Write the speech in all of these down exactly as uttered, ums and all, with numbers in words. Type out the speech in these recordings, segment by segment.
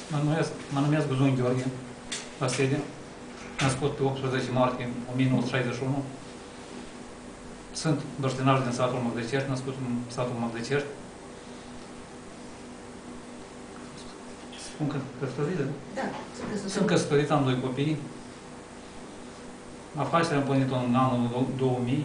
Mă numesc, mă numesc Guzun Gheorghe Vasile, născut pe optsprezece martie o mie nouă sute șaizeci și unu. Sunt băștinaș din satul Măgdăcești, născut în satul Măgdăcești. Spun că căsătorită? Da, sunt căsătorită. Sunt căsătorită, am doi copii. Afacerea am pornit-o în anul două mii.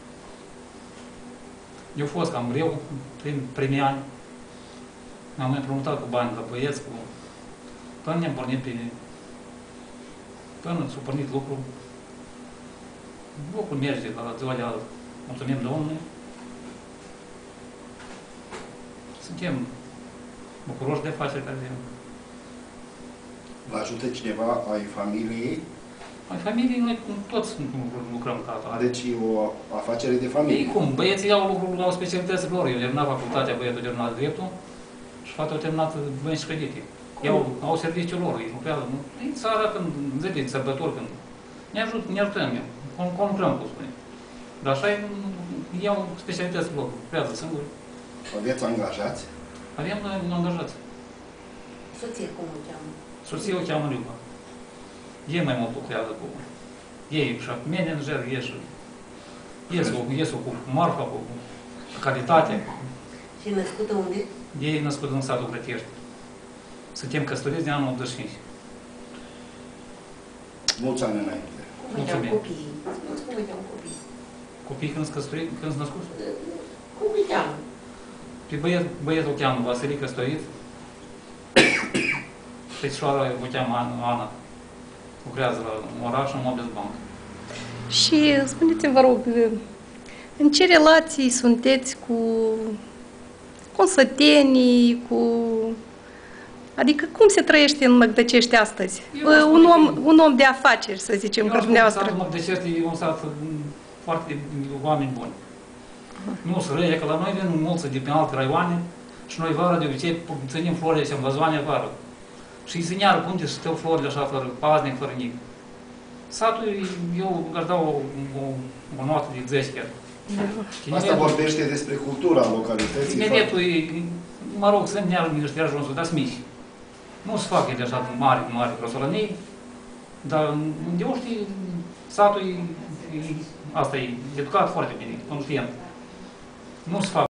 Eu a fost cam greu, prin primii ani. M-am împrumutat cu bani la băieți, cu... Până ne-am pornit pe... Până s-a pornit lucru. Lucrul merge la ziua de azi. Mulțumim Domnului. Suntem bucuroși de afaceri care avem. Vă ajută cineva ai familiei? Ai familiei, noi toți lucrăm ca atare. Deci e o afacere de familie. Ei cum? Băieții au lucrul la specialitățile lor. Eu am terminat facultatea, băietul a terminat dreptul și fata a terminat bănci credite. Ei au, au serviciul lor, ei lucrează. Ei țara când zile de sărbători, când ne, ajut, ne ajutăm eu, conlucrăm, cum spune. Dar așa iau specialitățile lor, lucrează singuri. Aveți angajați? Avem noi angajați. Soție, cum o cheamă? Soția o cheamă Liuba. Ei mai mult lucrează cu... Ei și manager, ei și... Ei sunt cu marfa, cu calitate. Și născută unde? Ei născut în satul Grătiești. Suntem căsătoriți de anul optzeci și cinci. Mulți ani înainte. Cum îi cheamă copiii? Spuneți cum îi cheamă copiii? Copiii când sunt căsătoriți, când sunt născuți? Cum îi cheamă? Pe băiet, băietul o cheamă Vasile, căsătorit. Fecișoara o cheamă Ana. Lucrează la oraș, în Mobiles Bank. Și spuneți-mi, vă rog, în ce relații sunteți cu consătenii, cu... Adică cum se trăiește în Măgdăcești astăzi? Un om, un om de afaceri, să zicem, eu că dumneavoastră. Satul Măgdăcești e un sat foarte oameni buni. Nu se răie, că la noi vin mulți de pe alte raioane și noi vară de obicei ținem florile și în vazoane vară. Și îi țineară punte și stau florile așa, fără paznic, fără nic. Satul, eu aș da o, o, o notă de zece chiar. Da. Asta vorbește despre cultura localității. Tineretul e, mă rog, sunt neară niște ajunsuri, dar sunt mici. Nu se fac ele așa mari, mari grosolănii, dar de o știi, satul e, e, asta e educat foarte bine, conștient. Nu se fac